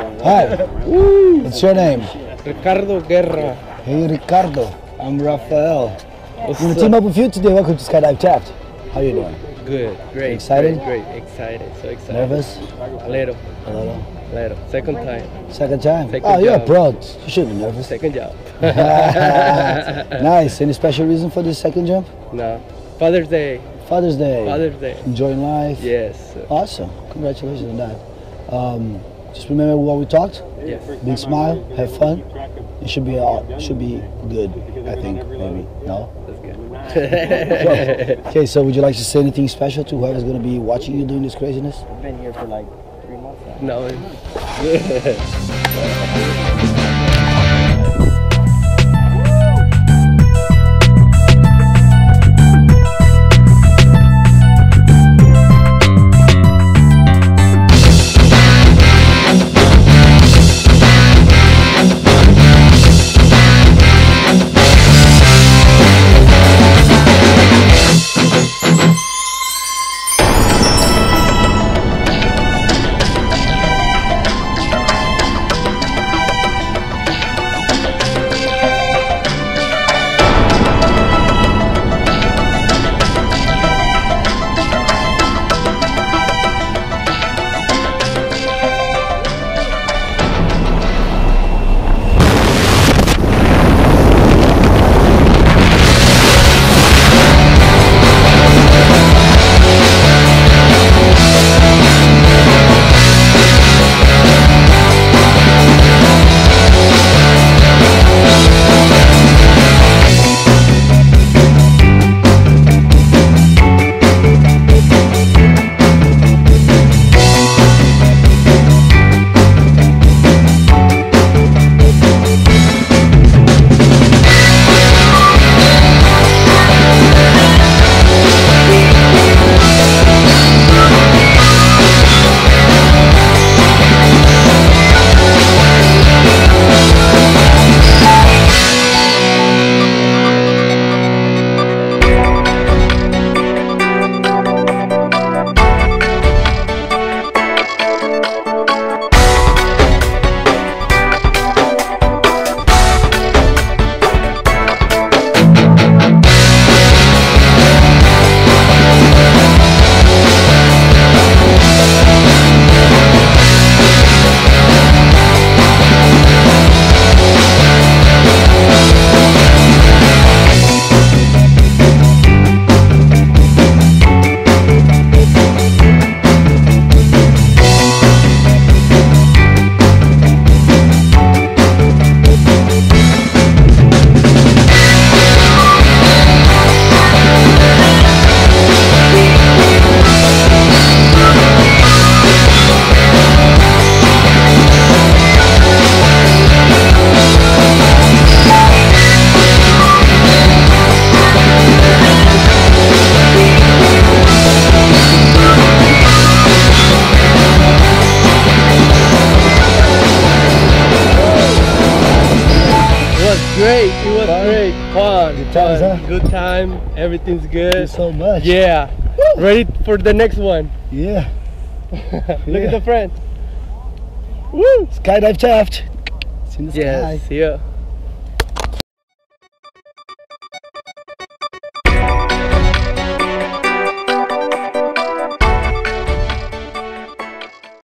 Hi. What's your name? Ricardo Guerra. Hey, Ricardo. I'm Rafael. What's I'm gonna up? team up with you today. Welcome to Skydive Taft. How you doing? Good, great. Excited? Great, excited, so excited. Nervous? A little, A little. Second time. Second time? Second Oh, you're a job. pro. You shouldn't be nervous. Second job. Nice. Any special reason for this second jump? No. Father's Day. Father's Day. Father's Day. Enjoying life. Yes. Awesome. Congratulations on that. Just remember what we talked. Yes. Big smile. Have fun. It should be good. I think maybe. No. That's good. Okay. So would you like to say anything special to whoever's going to be watching you doing this craziness? I've been here for like 3 months now. No. Great, it was great, fun, times, huh? good time, everything's Thank you good. so much. Yeah, ready for the next one. Yeah. Look at the friend. Woo! Skydive Taft. See you in the sky. Yes, yeah.